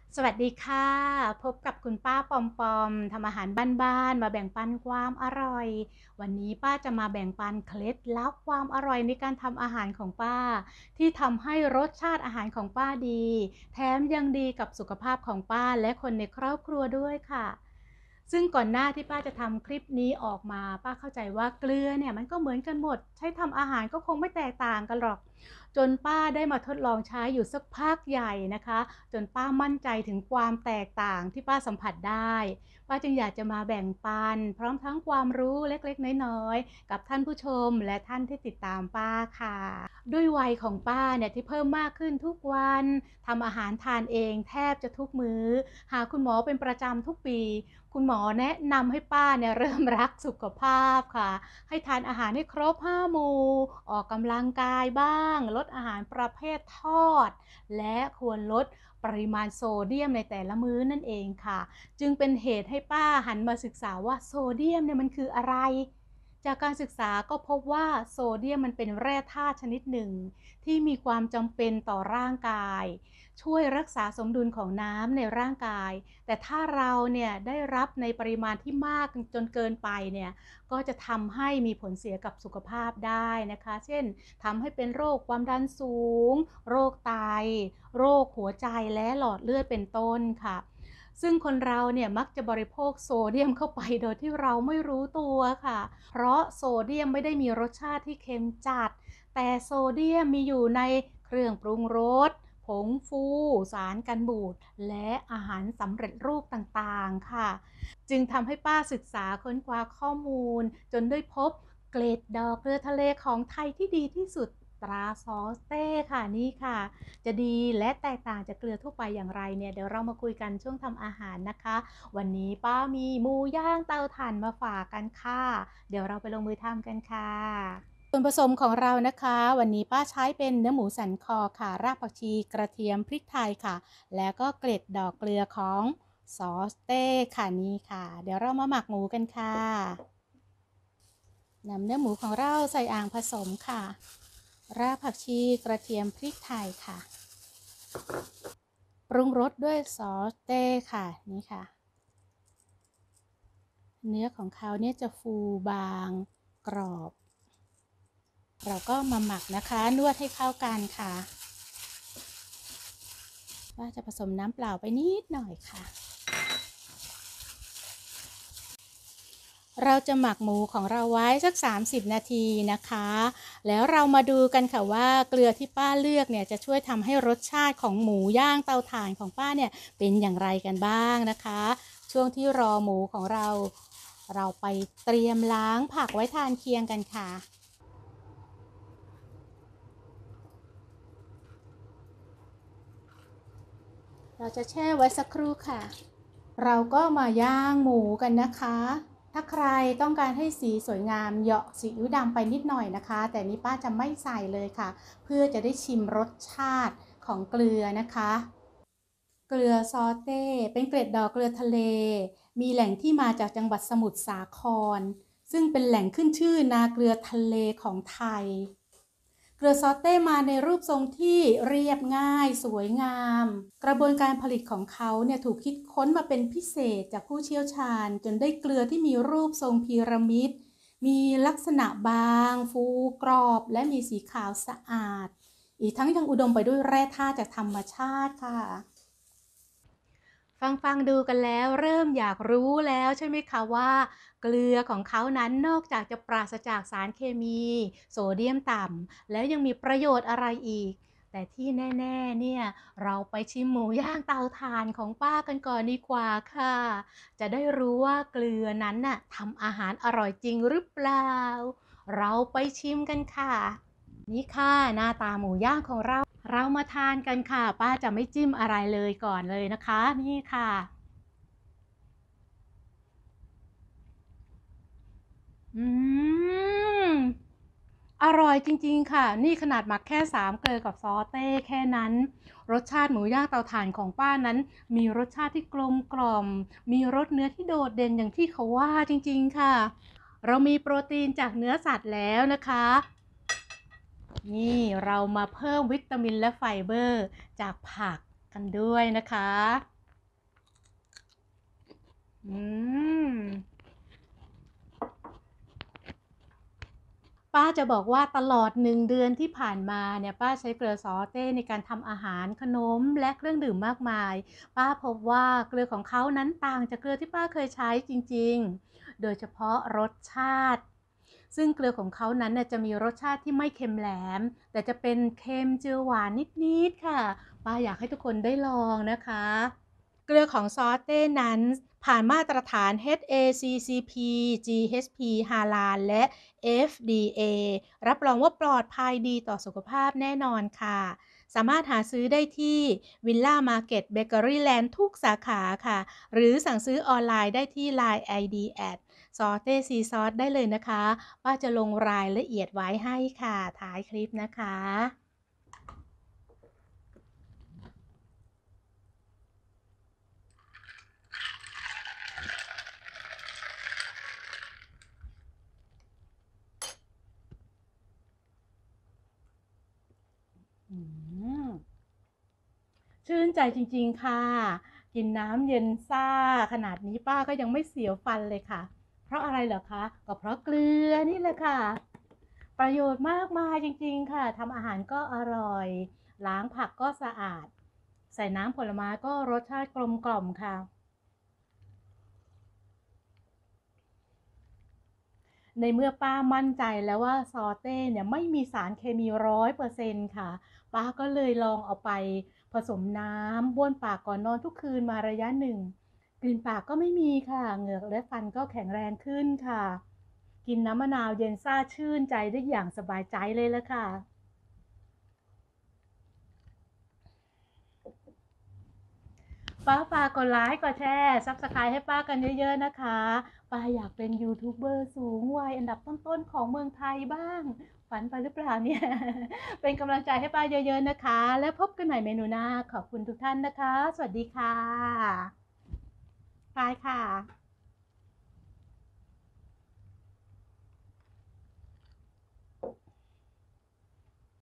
สวัสดีค่ะพบกับคุณป้าปอมปอมทำอาหารบ้านๆมาแบ่งปันความอร่อยวันนี้ป้าจะมาแบ่งปันเคล็ดลับความอร่อยในการทำอาหารของป้าที่ทำให้รสชาติอาหารของป้าดีแถมยังดีกับสุขภาพของป้าและคนในครอบครัวด้วยค่ะซึ่งก่อนหน้าที่ป้าจะทำคลิปนี้ออกมาป้าเข้าใจว่าเกลือเนี่ยมันก็เหมือนกันหมดใช้ทำอาหารก็คงไม่แตกต่างกันหรอกจนป้าได้มาทดลองใช้อยู่สักพักใหญ่นะคะ จนป้ามั่นใจถึงความแตกต่างที่ป้าสัมผัสได้ป้าจึงอยากจะมาแบ่งปันพร้อมทั้งความรู้เล็กๆน้อยๆกับท่านผู้ชมและท่านที่ติดตามป้าค่ะด้วยวัยของป้าเนี่ยที่เพิ่มมากขึ้นทุกวันทำอาหารทานเองแทบจะทุกมื้อหาคุณหมอเป็นประจำทุกปีคุณหมอแนะนำให้ป้าเนี่ยเริ่มรักสุขภาพค่ะให้ทานอาหารให้ครบ5หมู่ออกกำลังกายบ้างลดอาหารประเภททอด และควรลดปริมาณโซเดียมในแต่ละมื้อนั่นเองค่ะจึงเป็นเหตุให้ป้าหันมาศึกษาว่าโซเดียมเนี่ยมันคืออะไรจากการศึกษาก็พบว่าโซเดียมมันเป็นแร่ธาตุชนิดหนึ่งที่มีความจำเป็นต่อร่างกายช่วยรักษาสมดุลของน้ำในร่างกายแต่ถ้าเราเนี่ยได้รับในปริมาณที่มากจนเกินไปเนี่ยก็จะทำให้มีผลเสียกับสุขภาพได้นะคะเช่นทำให้เป็นโรคความดันสูงโรคไต โรคหัวใจและหลอดเลือดเป็นต้นค่ะซึ่งคนเราเนี่ยมักจะบริโภคโซเดียมเข้าไปโดยที่เราไม่รู้ตัวค่ะเพราะโซเดียมไม่ได้มีรสชาติที่เค็มจัดแต่โซเดียมมีอยู่ในเครื่องปรุงรสผงฟูสารกันบูดและอาหารสำเร็จรูปต่างๆค่ะจึงทำให้ป้าศึกษาค้นคว้าข้อมูลจนได้พบเกล็ดดอกเกลือทะเลของไทยที่ดีที่สุดตราซอสเต้ค่ะนี่ค่ะ จะดีและแตกต่างจากเกลือทั่วไปอย่างไรเนี่ยเดี๋ยวเรามาคุยกันช่วงทำอาหารนะคะวันนี้ป้ามีหมูย่างเตาถ่านมาฝากกันค่ะเดี๋ยวเราไปลงมือทำกันค่ะส่วนผสมของเรานะคะวันนี้ป้าใช้เป็นเนื้อหมูสันคอค่ะรากผักชีกระเทียมพริกไทยค่ะแล้วก็เกล็ดดอกเกลือของซอสเต้ค่ะนี่ค่ะเดี๋ยวเรามาหมักหมูกันค่ะนำเนื้อหมูของเราใส่อ่างผสมค่ะรากผักชีกระเทียมพริกไทยค่ะ ปรุงรสด้วยซอสเต้ค่ะนี่ค่ะเนื้อของเขาเนี่ยจะฟูบางกรอบเราก็มาหมักนะคะนวดให้เข้ากันค่ะว่าจะผสมน้ำเปล่าไปนิดหน่อยค่ะเราจะหมักหมูของเราไว้สัก30นาทีนะคะแล้วเรามาดูกันค่ะว่าเกลือที่ป้าเลือกเนี่ยจะช่วยทำให้รสชาติของหมูย่างเตาถ่านของป้าเนี่ยเป็นอย่างไรกันบ้างนะคะช่วงที่รอหมูของเราไปเตรียมล้างผักไว้ทานเคียงกันค่ะเราจะแช่ไว้สักครู่ค่ะเราก็มาย่างหมูกันนะคะ ถ้าใครต้องการให้สีสวยงามเหยาะซีอิ๊วดำไปนิดหน่อยนะคะแต่นี้ป้าจะไม่ใส่เลยค่ะเพื่อจะได้ชิมรสชาติของเกลือนะคะเกลือซอเต้เป็นเกล็ดดอกเกลือทะเลมีแหล่งที่มาจากจังหวัดสมุทรสาครซึ่งเป็นแหล่งขึ้นชื่อนาเกลือทะเลของไทย เกลือซอเต้มาในรูปทรงที่เรียบง่ายสวยงามกระบวนการผลิตของเขาเนี่ยถูกคิดค้นมาเป็นพิเศษจากผู้เชี่ยวชาญจนได้เกลือที่มีรูปทรงพีระมิดมีลักษณะบางฟูกรอบและมีสีขาวสะอาดอีกทั้งยังอุดมไปด้วยแร่ธาตุจากธรรมชาติค่ะ ฟังดูกันแล้วเริ่มอยากรู้แล้วใช่ไหมคะว่าเกลือของเขานั้นนอกจากจะปราศจากสารเคมีโซเดียมต่ำแล้วยังมีประโยชน์อะไรอีกแต่ที่แน่ๆเนี่ยเราไปชิมหมูย่างเตาถ่านของป้ากันก่อนดีกว่าค่ะจะได้รู้ว่าเกลือนั้นน่ะทำอาหารอร่อยจริงหรือเปล่าเราไปชิมกันค่ะนี่ค่ะหน้าตาหมูย่างของเรามาทานกันค่ะป้าจะไม่จิ้มอะไรเลยก่อนเลยนะคะนี่ค่ะอืมอร่อยจริงๆค่ะนี่ขนาดหมักแค่3เกลือกับซอสเต้แค่นั้นรสชาติหมูย่างเตาถ่านของป้านั้นมีรสชาติที่กลมกล่อมมีรสเนื้อที่โดดเด่นอย่างที่เขาว่าจริงๆค่ะเรามีโปรตีนจากเนื้อสัตว์แล้วนะคะนี่เรามาเพิ่มวิตามินและไฟเบอร์จากผักกันด้วยนะคะอืม ป้าจะบอกว่าตลอด1เดือนที่ผ่านมาเนี่ยป้าใช้เกลือซอเต้ในการทำอาหารขนมและเครื่องดื่มมากมายป้าพบว่าเกลือของเขานั้นต่างจากเกลือที่ป้าเคยใช้จริงๆโดยเฉพาะรสชาติซึ่งเกลือของเขานั้นน่ะจะมีรสชาติที่ไม่เค็มแหลมแต่จะเป็นเค็มเจือหวานนิดๆค่ะป้าอยากให้ทุกคนได้ลองนะคะ เกลือของซอเต้นั้นผ่านมาตรฐาน HACCP GHP ฮาลาลและ FDA รับรองว่าปลอดภัยดีต่อสุขภาพแน่นอนค่ะสามารถหาซื้อได้ที่วิลล่ามาร์เก็ตเบเกอรี่แลนด์ทุกสาขาค่ะหรือสั่งซื้อออนไลน์ได้ที่ Line ID ซอเต้ซีซอสได้เลยนะคะป้าจะลงรายละเอียดไว้ให้ค่ะท้ายคลิปนะคะอืม ชื่นใจจริงๆค่ะ กินน้ำเย็นซ่าขนาดนี้ป้าก็ยังไม่เสียวฟันเลยค่ะ เพราะอะไรเหรอคะ ก็เพราะเกลือนี่แหละค่ะ ประโยชน์มากมายจริงๆค่ะ ทำอาหารก็อร่อย ล้างผักก็สะอาด ใส่น้ำผลไม้ก็รสชาติกลมกล่อมค่ะ ในเมื่อป้ามั่นใจแล้วว่าซอเต้เนี่ยไม่มีสารเคมี100%ค่ะป้าก็เลยลองเอาไปผสมน้ำบ้วนปากก่อนนอนทุกคืนมาระยะหนึ่งกลิ่นปากก็ไม่มีค่ะเหงือกและฟันก็แข็งแรงขึ้นค่ะกินน้ำมะนาวเย็นซ่าชื่นใจได้อย่างสบายใจเลยละค่ะป้าฝากกดไลค์กดแชร์ซับสไครต์ให้ป้ากันเยอะๆนะคะป้าอยากเป็นยูทูบเบอร์สูงวัยอันดับต้นๆของเมืองไทยบ้างฝันไปหรือเปล่าเนี่ยเป็นกำลังใจให้ป้าเยอะๆนะคะแล้วพบกันใหม่เมนูหน้าขอบคุณทุกท่านนะคะสวัสดีค่ะบายค่ะ